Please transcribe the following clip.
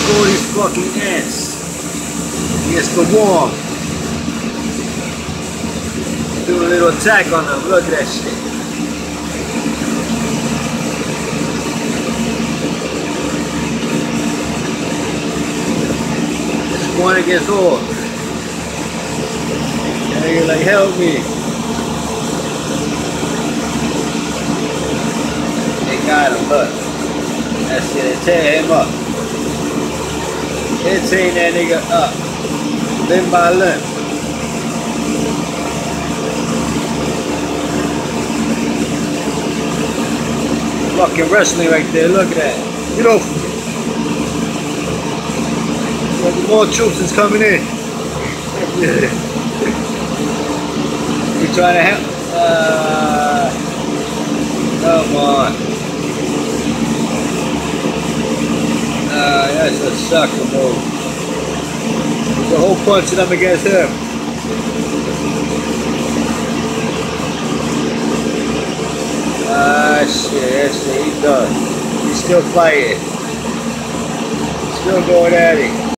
all these fucking ants against the wall. Do a little attack on them. Look at that shit. It's one against all. And you're like, help me. They got him, look. That's it, they tear him up. They tear that nigga up. Limb by limb. Fucking wrestling right there, look at that. Get off me. But more troops is coming in. We trying to help? Come on. That's a sucker move. There's a whole bunch of them against him. Shit, that's it, he's done. He's still fighting. Still going at it.